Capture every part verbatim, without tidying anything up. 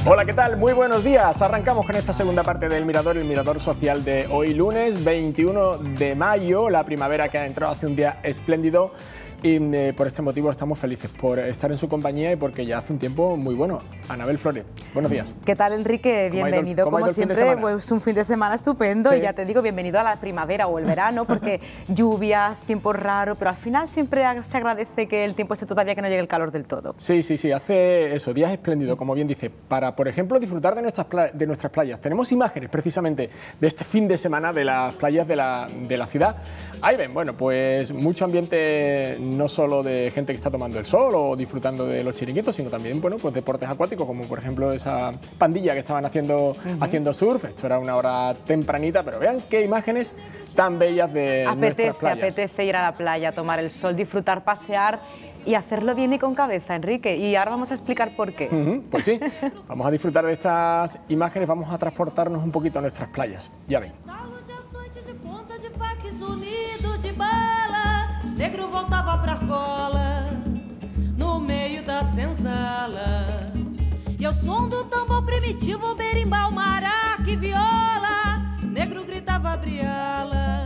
Hola, ¿qué tal? Muy buenos días. Arrancamos con esta segunda parte del Mirador, el Mirador Social de hoy lunes veintiuno de mayo, la primavera que ha entrado hace un día espléndido. Y eh, por este motivo estamos felices por estar en su compañía y porque ya hace un tiempo muy bueno. Anabel Flores, buenos días. ¿Qué tal, Enrique? Bienvenido. ¿Cómo ha ido, cómo como ha ido siempre, pues un fin de semana estupendo. Sí. Y ya te digo, bienvenido a la primavera o el verano, porque lluvias, tiempo raro, pero al final siempre se agradece que el tiempo esté todavía, que no llegue el calor del todo. Sí, sí, sí, hace eso, días espléndidos, como bien dice, para, por ejemplo, disfrutar de nuestras, de nuestras playas. Tenemos imágenes precisamente de este fin de semana de las playas de la, de la ciudad. Ahí ven, bueno, pues mucho ambiente, no solo de gente que está tomando el sol o disfrutando de los chiringuitos, sino también, bueno, pues deportes acuáticos, como por ejemplo esa pandilla que estaban haciendo, uh-huh. haciendo surf. Esto era una hora tempranita, pero vean qué imágenes tan bellas de apetece, nuestras playas. Apetece ir a la playa, tomar el sol, disfrutar, pasear y hacerlo bien y con cabeza, Enrique. Y ahora vamos a explicar por qué. Uh-huh, pues sí, vamos a disfrutar de estas imágenes, vamos a transportarnos un poquito a nuestras playas. Ya ven. Negro voltava pra argola, no meio da senzala. E ao som do tambor primitivo, berimbau, maraca e viola, negro gritava briala.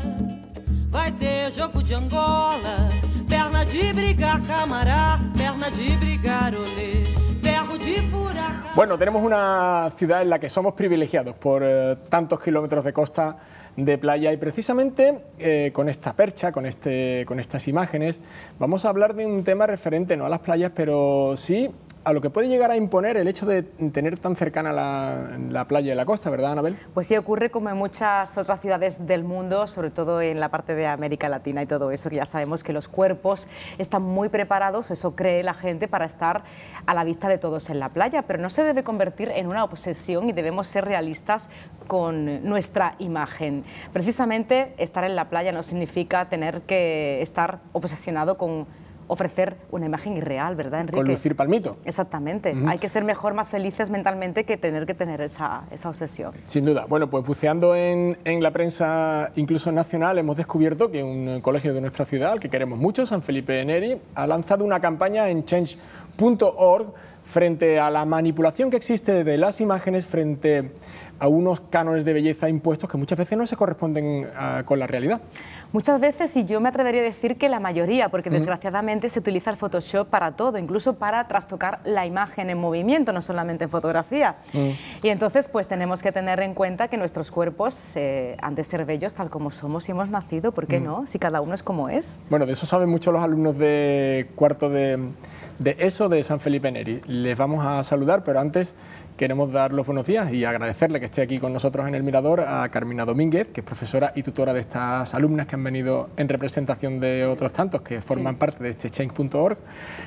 Vai ter jogo de Angola, perna de brigar camará, perna de brigar olé, ferro de furar. Bueno, tenemos una ciudad en la que somos privilegiados por eh, tantos kilómetros de costa, de playa, y precisamente eh, con esta percha, con, este, con estas imágenes, vamos a hablar de un tema referente no a las playas, pero sí a lo que puede llegar a imponer el hecho de tener tan cercana la, la playa y la costa, ¿verdad, Anabel? Pues sí, ocurre como en muchas otras ciudades del mundo, sobre todo en la parte de América Latina y todo eso, que ya sabemos que los cuerpos están muy preparados, eso cree la gente, para estar a la vista de todos en la playa, pero no se debe convertir en una obsesión y debemos ser realistas con nuestra imagen. Precisamente estar en la playa no significa tener que estar obsesionado con ofrecer una imagen irreal, ¿verdad, Enrique? Con lucir palmito. Exactamente. Uh-huh. Hay que ser mejor, más felices mentalmente que tener que tener esa, esa obsesión. Sin duda. Bueno, pues buceando en, en la prensa, incluso nacional, hemos descubierto que un colegio de nuestra ciudad, al que queremos mucho, San Felipe Neri, ha lanzado una campaña en change punto org frente a la manipulación que existe de las imágenes frente a unos cánones de belleza impuestos que muchas veces no se corresponden uh, con la realidad. Muchas veces, y yo me atrevería a decir que la mayoría, porque desgraciadamente se utiliza el Photoshop para todo, incluso para trastocar la imagen en movimiento, no solamente en fotografía. Mm. Y entonces pues tenemos que tener en cuenta que nuestros cuerpos eh, han de ser bellos tal como somos y hemos nacido, ¿por qué mm. no? Si cada uno es como es. Bueno, de eso saben mucho los alumnos de cuarto de, de ESO de San Felipe Neri. Les vamos a saludar, pero antes queremos dar los buenos días y agradecerle que esté aquí con nosotros en el Mirador a Carmina Domínguez, que es profesora y tutora de estas alumnas que han venido en representación de otros tantos que forman sí. parte de este change punto org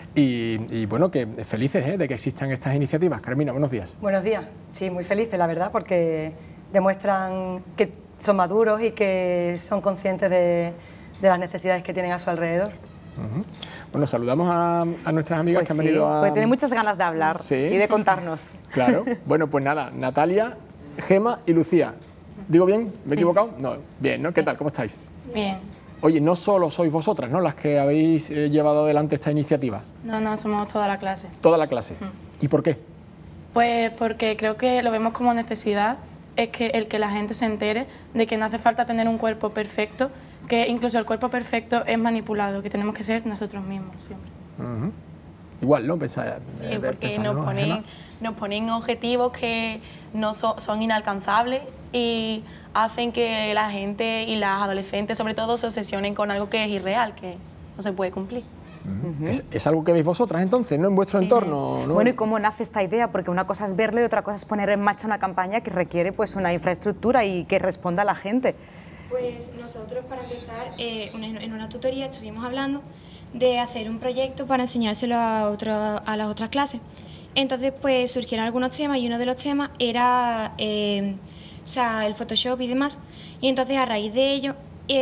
y, y bueno, que felices ¿eh? de que existan estas iniciativas. Carmina, buenos días. Buenos días, sí, muy felices la verdad, porque demuestran que son maduros y que son conscientes de, de las necesidades que tienen a su alrededor. Uh-huh. Bueno, saludamos a, a nuestras amigas pues que han sí, venido a... Pues tienen muchas ganas de hablar ¿Sí? y de contarnos. Claro. Bueno, pues nada, Natalia, Gema y Lucía. ¿Digo bien? ¿Me he sí, equivocado? Sí. No. Bien, ¿no? ¿Qué tal? ¿Cómo estáis? Bien. Oye, no solo sois vosotras, ¿no?, las que habéis eh, llevado adelante esta iniciativa. No, no, somos toda la clase. Toda la clase. Mm. ¿Y por qué? Pues porque creo que lo vemos como necesidad, es que el que la gente se entere de que no hace falta tener un cuerpo perfecto, que incluso el cuerpo perfecto es manipulado, que tenemos que ser nosotros mismos siempre. Uh-huh. Igual, ¿no? Pensa, sí, eh, porque pensa, nos, ¿no? ponen, nos ponen objetivos que no so, son inalcanzables y hacen que la gente y las adolescentes sobre todo se obsesionen con algo que es irreal, que no se puede cumplir. Uh-huh. ¿Es, ¿Es algo que veis vosotras entonces, no en vuestro sí, entorno? ¿No? Bueno, ¿y cómo nace esta idea? Porque una cosa es verlo y otra cosa es poner en marcha una campaña que requiere pues una infraestructura y que responda a la gente. Pues nosotros, para empezar, eh, en una tutoría estuvimos hablando de hacer un proyecto para enseñárselo a, otro, a las otras clases. Entonces, pues surgieron algunos temas y uno de los temas era eh, o sea, el Photoshop y demás. Y entonces, a raíz de ello,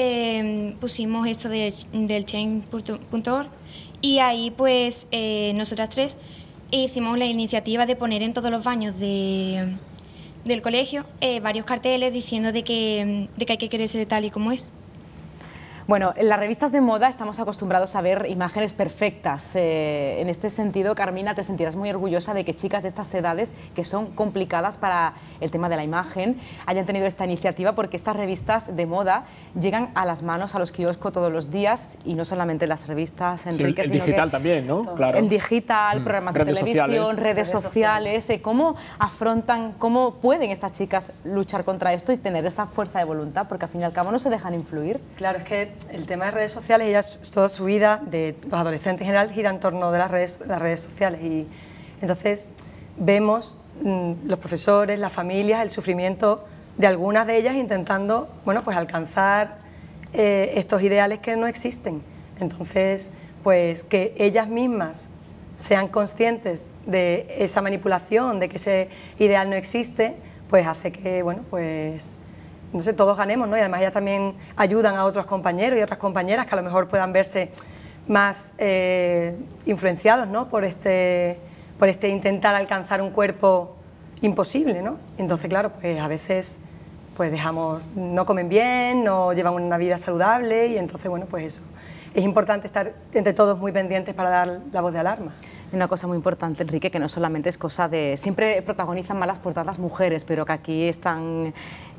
eh, pusimos esto de, del change punto org y ahí, pues, eh, nosotras tres hicimos la iniciativa de poner en todos los baños de... del colegio eh, varios carteles diciendo de que, de que hay que quererse tal y como es. Bueno, en las revistas de moda estamos acostumbrados a ver imágenes perfectas. Eh, en este sentido, Carmina, te sentirás muy orgullosa de que chicas de estas edades, que son complicadas para el tema de la imagen, hayan tenido esta iniciativa, porque estas revistas de moda llegan a las manos, a los kioscos todos los días, y no solamente las revistas, Enrique, sí, el sino digital que también, ¿no? Claro. El digital, programas de redes televisión, sociales. redes, redes sociales. sociales. Eh, ¿Cómo afrontan, cómo pueden estas chicas luchar contra esto y tener esa fuerza de voluntad? Porque al fin y al cabo no se dejan influir. Claro, es que el tema de redes sociales, ellas, toda su vida, de los adolescentes en general, gira en torno de las redes, las redes sociales, y entonces vemos mmm, los profesores, las familias, el sufrimiento de algunas de ellas intentando, bueno, pues alcanzar eh, estos ideales que no existen. Entonces, pues que ellas mismas sean conscientes de esa manipulación, de que ese ideal no existe, pues hace que, bueno, pues no sé, todos ganemos, ¿no? Y además ellas también ayudan a otros compañeros y otras compañeras que a lo mejor puedan verse más eh, influenciados, ¿no? por, este, por este intentar alcanzar un cuerpo imposible, ¿no? Entonces, claro, pues a veces pues dejamos, no comen bien, no llevan una vida saludable, y entonces, bueno, pues eso. Es importante estar entre todos muy pendientes para dar la voz de alarma. Una cosa muy importante, Enrique, que no solamente es cosa de... Siempre protagonizan malas portadas las mujeres, pero que aquí están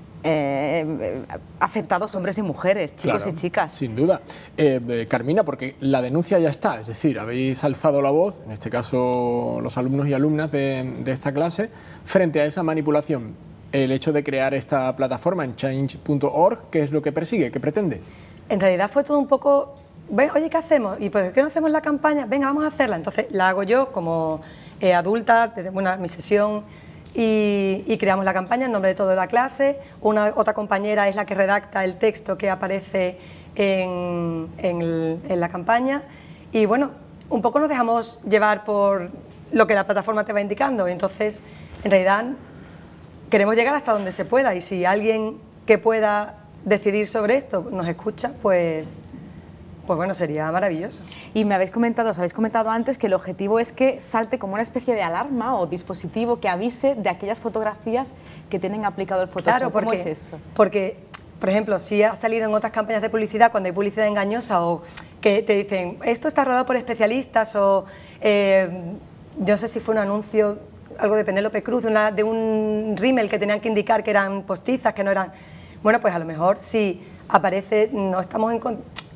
eh, afectados hombres y mujeres, chicos Claro, y chicas. Sin duda. Eh, eh, Carmina, porque la denuncia ya está, es decir, habéis alzado la voz, en este caso los alumnos y alumnas de, de esta clase, frente a esa manipulación. El hecho de crear esta plataforma en change punto org, ¿qué es lo que persigue, qué pretende? En realidad fue todo un poco... Ven, oye, ¿qué hacemos? ¿Y por qué no hacemos la campaña? Venga, vamos a hacerla. Entonces la hago yo como eh, adulta, desde una, mi sesión, y, y creamos la campaña en nombre de toda la clase. Una otra compañera es la que redacta el texto que aparece en, en, el, en la campaña. Y bueno, un poco nos dejamos llevar por lo que la plataforma te va indicando. Entonces, en realidad, queremos llegar hasta donde se pueda, y si alguien que pueda decidir sobre esto nos escucha, pues... Pues bueno, sería maravilloso. Y me habéis comentado, os habéis comentado antes que el objetivo es que salte como una especie de alarma o dispositivo que avise de aquellas fotografías que tienen aplicado el Photoshop. Claro, porque, ¿cómo es eso? Porque, por ejemplo, si ha salido en otras campañas de publicidad, cuando hay publicidad engañosa o que te dicen esto está rodado por especialistas, o eh, yo no sé si fue un anuncio, algo de Penélope Cruz, de, una, de un rímel que tenían que indicar que eran postizas, que no eran... Bueno, pues a lo mejor si aparece, no estamos en...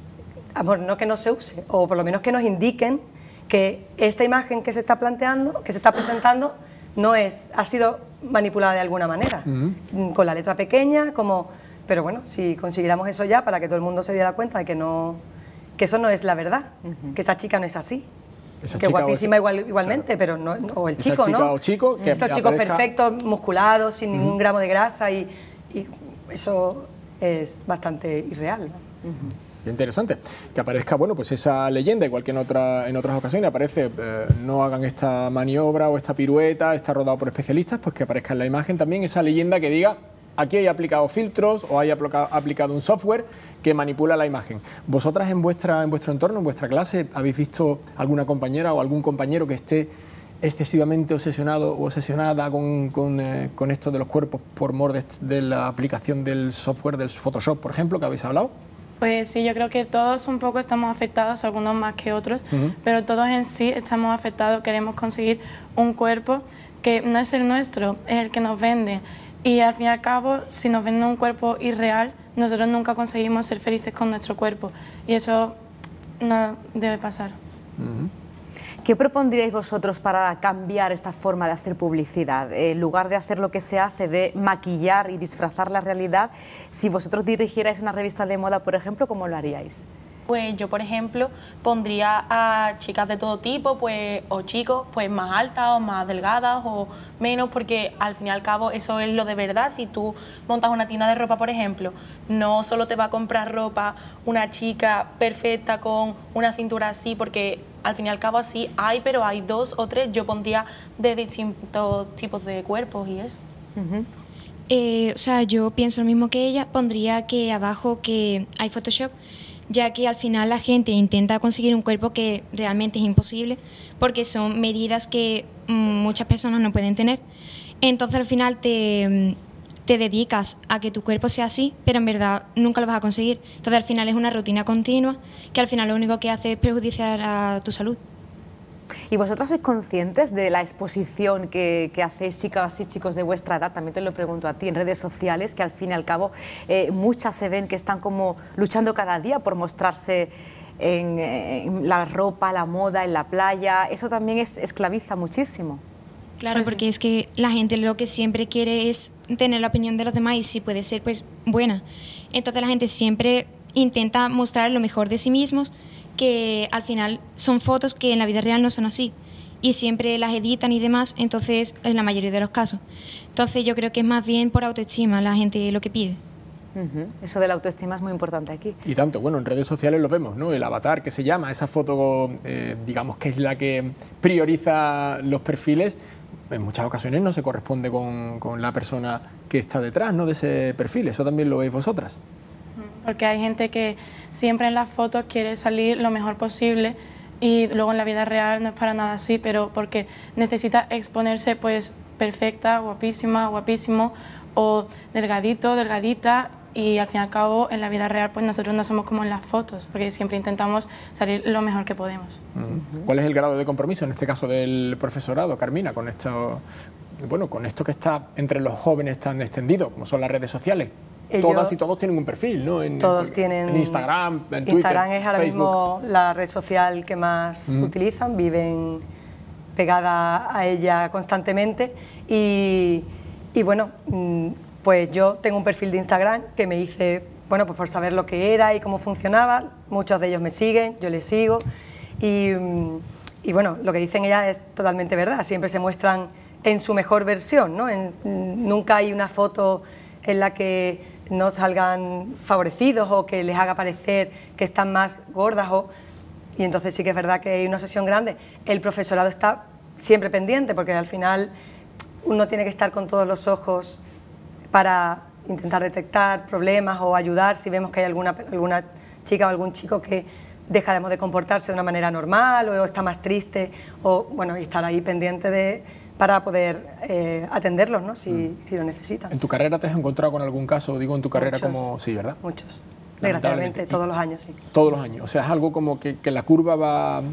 Amor, no que no se use, o por lo menos que nos indiquen que esta imagen que se está planteando, que se está presentando, no es, ha sido manipulada de alguna manera, uh-huh. con la letra pequeña, como, pero bueno, si consiguiéramos eso ya, para que todo el mundo se diera cuenta de que no, que eso no es la verdad, uh-huh. que esa chica no es así. Esa que guapísima igual, igualmente, claro. pero no, o el chico, esa chica ¿no? O chico que Estos chicos aparezca... perfectos, musculados, sin uh-huh. ningún gramo de grasa, y, y eso es bastante irreal, ¿no? Uh-huh. Qué interesante, que aparezca, bueno, pues esa leyenda, igual que en, otra, en otras ocasiones aparece, eh, no hagan esta maniobra o esta pirueta, está rodado por especialistas, pues que aparezca en la imagen también esa leyenda que diga, aquí hay aplicado filtros o hay aplicado, aplicado un software que manipula la imagen. ¿Vosotras en, vuestra, en vuestro entorno, en vuestra clase, habéis visto alguna compañera o algún compañero que esté excesivamente obsesionado o obsesionada con, con, eh, con esto de los cuerpos por mor de, de la aplicación del software, del Photoshop, por ejemplo, que habéis hablado? Pues sí, yo creo que todos un poco estamos afectados, algunos más que otros, uh-huh. pero todos en sí estamos afectados, queremos conseguir un cuerpo que no es el nuestro, es el que nos venden. Y al fin y al cabo, si nos venden un cuerpo irreal, nosotros nunca conseguimos ser felices con nuestro cuerpo. Y eso no debe pasar. Uh-huh. ¿Qué propondríais vosotros para cambiar esta forma de hacer publicidad? En lugar de hacer lo que se hace, de maquillar y disfrazar la realidad, si vosotros dirigierais una revista de moda, por ejemplo, ¿cómo lo haríais? Pues yo, por ejemplo, pondría a chicas de todo tipo, pues, o chicos, pues más altas o más delgadas o menos, porque al fin y al cabo eso es lo de verdad. Si tú montas una tienda de ropa, por ejemplo, no solo te va a comprar ropa una chica perfecta con una cintura así, porque al fin y al cabo así hay, pero hay dos o tres. Yo pondría de distintos tipos de cuerpos y eso. Uh-huh. eh, o sea, yo pienso lo mismo que ella, pondría que abajo que hay Photoshop, ya que al final la gente intenta conseguir un cuerpo que realmente es imposible, porque son medidas que mmm, muchas personas no pueden tener. Entonces al final te, te dedicas a que tu cuerpo sea así, pero en verdad nunca lo vas a conseguir. Entonces al final es una rutina continua que al final lo único que hace es perjudiciar a tu salud. ¿Y vosotros sois conscientes de la exposición que, que hacéis, chicas y chicos de vuestra edad? También te lo pregunto a ti, en redes sociales, que al fin y al cabo eh, muchas se ven que están como luchando cada día por mostrarse en, en la ropa, la moda, en la playa. Eso también es, esclaviza muchísimo. Claro, porque es que la gente lo que siempre quiere es tener la opinión de los demás y si puede ser pues buena. Entonces la gente siempre intenta mostrar lo mejor de sí mismos, que al final son fotos que en la vida real no son así y siempre las editan y demás, entonces en la mayoría de los casos. Entonces yo creo que es más bien por autoestima la gente lo que pide. Uh-huh. Eso de la autoestima es muy importante aquí. Y tanto, bueno, en redes sociales lo vemos, ¿no? El avatar que se llama, esa foto, eh, digamos que es la que prioriza los perfiles, en muchas ocasiones no se corresponde con, con la persona que está detrás, ¿no?, de ese perfil. ¿Eso también lo veis vosotras? Porque hay gente que siempre en las fotos quiere salir lo mejor posible y luego en la vida real no es para nada así, pero porque necesita exponerse pues perfecta, guapísima, guapísimo o delgadito, delgadita, y al fin y al cabo en la vida real pues nosotros no somos como en las fotos, porque siempre intentamos salir lo mejor que podemos. Uh-huh. ¿Cuál es el grado de compromiso en este caso del profesorado, Carmina, con esto, bueno, con esto que está entre los jóvenes tan extendido, como son las redes sociales? Ellos, todas y todos tienen un perfil, ¿no? En, todos en, tienen... En Instagram, en Twitter, Instagram es ahora Facebook. mismo la red social que más mm. utilizan, viven pegada a ella constantemente y, y bueno, pues yo tengo un perfil de Instagram que me hice, bueno, pues por saber lo que era y cómo funcionaba, muchos de ellos me siguen, yo les sigo y, y bueno, lo que dicen ellas es totalmente verdad, siempre se muestran en su mejor versión, ¿no? En, nunca hay una foto en la que no salgan favorecidos o que les haga parecer que están más gordas o... y entonces sí que es verdad que hay una sesión grande. El profesorado está siempre pendiente porque al final uno tiene que estar con todos los ojos para intentar detectar problemas o ayudar si vemos que hay alguna, alguna chica o algún chico que deja de comportarse de una manera normal o está más triste o bueno, y estar ahí pendiente de... para poder eh, atenderlos, ¿no? si, mm. si lo necesitan. ¿En tu carrera te has encontrado con algún caso, digo, en tu carrera muchos, como... Sí, ¿verdad? Muchos, desgraciadamente, todos los años, sí. Todos los años, o sea, es algo como que, que la curva va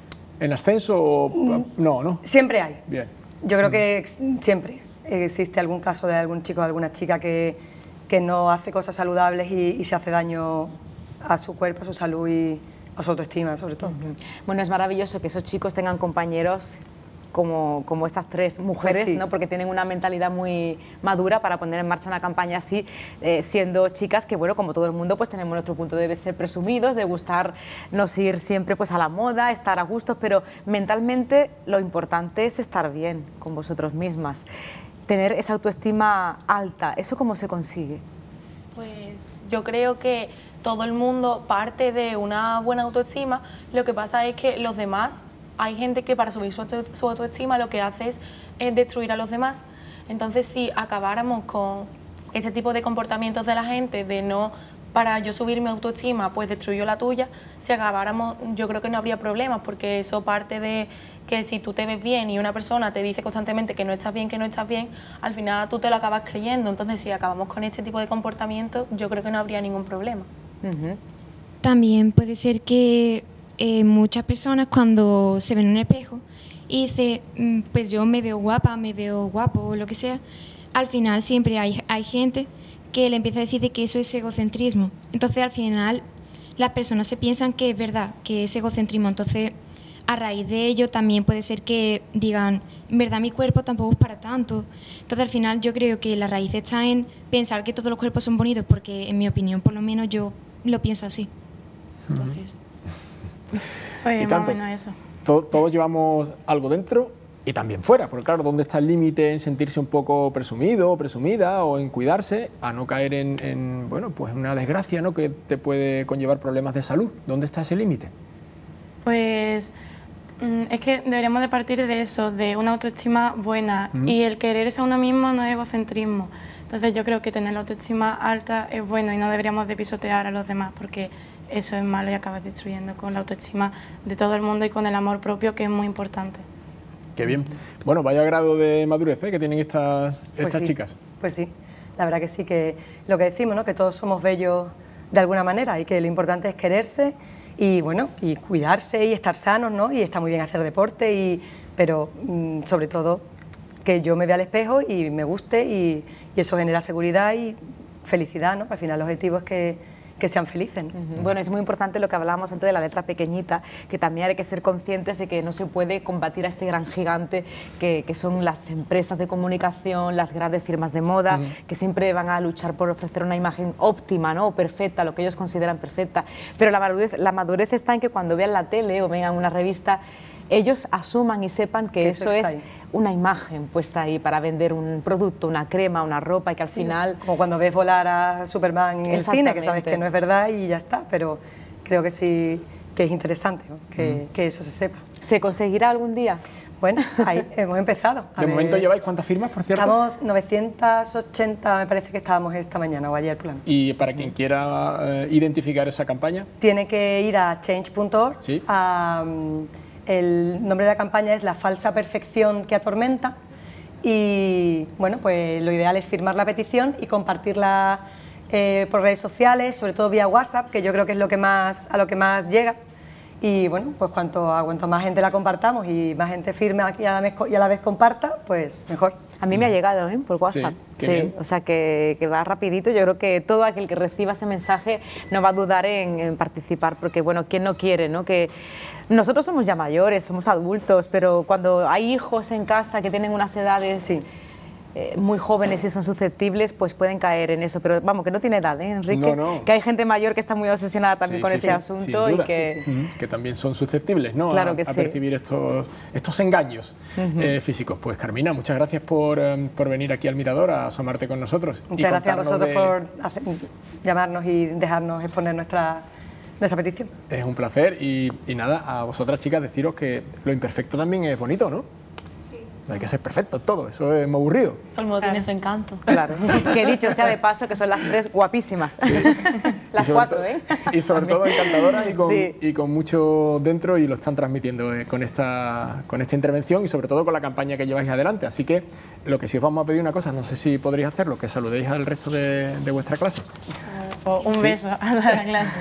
en ascenso o... Mm. No, ¿no? Siempre hay. Bien. Yo creo mm. que siempre existe algún caso de algún chico o alguna chica que, que no hace cosas saludables y, y se hace daño a su cuerpo, a su salud y a su autoestima, sobre todo. Mm-hmm. Bueno, es maravilloso que esos chicos tengan compañeros Como, como estas tres mujeres, sí. ¿no? Porque tienen una mentalidad muy madura para poner en marcha una campaña así, eh, siendo chicas que, bueno, como todo el mundo, pues tenemos nuestro punto de ser presumidos, de gustarnos ir siempre pues a la moda, estar a gusto, pero mentalmente lo importante es estar bien con vosotros mismas, tener esa autoestima alta. ¿Eso cómo se consigue? Pues yo creo que todo el mundo parte de una buena autoestima, lo que pasa es que los demás... Hay gente que para subir su, auto, su autoestima lo que hace es, es destruir a los demás. Entonces, si acabáramos con este tipo de comportamientos de la gente, de no, para yo subir mi autoestima, pues destruyo la tuya, si acabáramos, yo creo que no habría problemas, porque eso parte de que si tú te ves bien y una persona te dice constantemente que no estás bien, que no estás bien, al final tú te lo acabas creyendo. Entonces, si acabamos con este tipo de comportamientos, yo creo que no habría ningún problema. Uh-huh. También puede ser que... Eh, muchas personas cuando se ven en un espejo y dicen, pues yo me veo guapa, me veo guapo o lo que sea, al final siempre hay, hay gente que le empieza a decir de que eso es egocentrismo. Entonces al final las personas se piensan que es verdad, que es egocentrismo. Entonces a raíz de ello también puede ser que digan, en verdad mi cuerpo tampoco es para tanto. Entonces al final yo creo que la raíz está en pensar que todos los cuerpos son bonitos, porque en mi opinión por lo menos yo lo pienso así. Entonces... Oye, y tanto, más o menos eso. To, todos llevamos algo dentro y también fuera, porque claro, ¿dónde está el límite en sentirse un poco presumido o presumida o en cuidarse a no caer en, en bueno, pues una desgracia, ¿no?, que te puede conllevar problemas de salud? ¿Dónde está ese límite? Pues es que deberíamos de partir de eso, de una autoestima buena, mm. y el quererse a uno mismo no es egocentrismo. Entonces yo creo que tener la autoestima alta es bueno y no deberíamos de pisotear a los demás, porque eso es malo y acabas destruyendo con la autoestima de todo el mundo y con el amor propio, que es muy importante. Qué bien. Bueno, vaya grado de madurez, ¿eh?, que tienen estas, estas pues sí, chicas. Pues sí, la verdad que sí que lo que decimos, ¿no? Que todos somos bellos de alguna manera y que lo importante es quererse y bueno, y cuidarse y estar sanos, ¿no? Y está muy bien hacer deporte, y, pero mmm, sobre todo que yo me vea al espejo y me guste, y, y eso genera seguridad y felicidad, ¿no? Al final el objetivo es que que sean felices, ¿no? Uh-huh. Bueno, es muy importante lo que hablábamos antes de la letra pequeñita, que también hay que ser conscientes de que no se puede combatir a ese gran gigante que, que son las empresas de comunicación, las grandes firmas de moda, uh-huh. que siempre van a luchar por ofrecer una imagen óptima, ¿no? O perfecta, lo que ellos consideran perfecta. Pero la madurez, la madurez está en que cuando vean la tele o vean una revista, ellos asuman y sepan que, que eso, eso es ahí. Una imagen puesta ahí para vender un producto, una crema, una ropa, y que al sí, final... Como cuando ves volar a Superman en el cine, que sabes que no es verdad y ya está, pero creo que sí que es interesante, ¿no? que, mm. que eso se sepa. ¿Se conseguirá algún día? Bueno, ahí hemos empezado. ¿De momento lleváis cuántas firmas, por cierto? Estamos novecientas ochenta, me parece que estábamos esta mañana o ayer. Plan. ¿Y para quien quiera eh, identificar esa campaña? Tiene que ir a change punto org. ¿Sí? A, el nombre de la campaña es La falsa perfección que atormenta, y bueno, pues lo ideal es firmar la petición y compartirla eh, por redes sociales, sobre todo vía WhatsApp, que yo creo que es lo que más, a lo que más llega. Y bueno, pues cuanto, a cuanto más gente la compartamos y más gente firme y a la vez, y a la vez comparta, pues mejor. A mí me ha llegado, ¿eh? Por WhatsApp. Sí, sí, o sea que, que va rapidito. Yo creo que todo aquel que reciba ese mensaje no va a dudar en, en participar, porque bueno, ¿quién no quiere, no? Que nosotros somos ya mayores, somos adultos, pero cuando hay hijos en casa que tienen unas edades... Sí. Eh, muy jóvenes y son susceptibles, pues pueden caer en eso, pero vamos, que no tiene edad, ¿eh, Enrique? No, no. Que hay gente mayor que está muy obsesionada también sí, con sí, ese sí, asunto y que... Sí, sí. que también son susceptibles, ¿no? Claro a, que a sí. percibir estos, estos engaños uh-huh. eh, físicos. Pues Carmina, muchas gracias por, um, por venir aquí al Mirador a asomarte con nosotros. Muchas gracias a vosotros de... por hacer, llamarnos y dejarnos exponer nuestra... nuestra petición. Es un placer y, y nada, a vosotras chicas deciros que lo imperfecto también es bonito, ¿no? No hay que ser perfecto todo, eso es muy aburrido. Todo el mundo tiene su encanto. Claro, que dicho sea de paso que son las tres guapísimas. Sí. Las cuatro, todo, ¿eh? Y sobre todo encantadoras y con, sí. y con mucho dentro, y lo están transmitiendo eh, con, esta, con esta intervención y sobre todo con la campaña que lleváis adelante. Así que lo que sí os vamos a pedir una cosa, no sé si podréis hacerlo, que saludéis al resto de, de vuestra clase. O un beso sí. a la clase.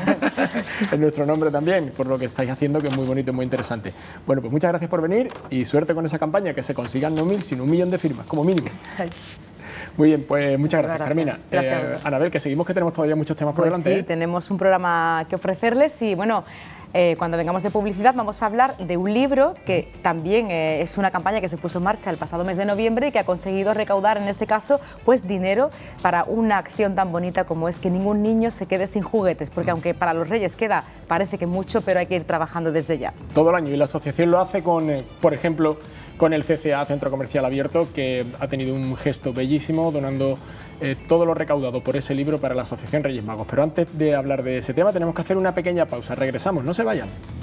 En nuestro nombre también, por lo que estáis haciendo, que es muy bonito y muy interesante. Bueno, pues muchas gracias por venir y suerte con esa campaña, que se consigan no mil, sino un millón de firmas, como mínimo. Ay. Muy bien, pues muchas gracias, gracias. Carmina. Gracias. Eh, Anabel, que seguimos, que tenemos todavía muchos temas por pues delante. Sí, ¿eh? tenemos un programa que ofrecerles y bueno... Eh, cuando vengamos de publicidad vamos a hablar de un libro que también eh, es una campaña que se puso en marcha el pasado mes de noviembre y que ha conseguido recaudar, en este caso, pues dinero para una acción tan bonita como es que ningún niño se quede sin juguetes, porque aunque para los Reyes queda, parece que mucho, pero hay que ir trabajando desde ya. Todo el año, y la asociación lo hace con, eh, por ejemplo, con el C C A, Centro Comercial Abierto, que ha tenido un gesto bellísimo donando eh, todo lo recaudado por ese libro para la Asociación Reyes Magos. Pero antes de hablar de ese tema tenemos que hacer una pequeña pausa. Regresamos, no se vayan.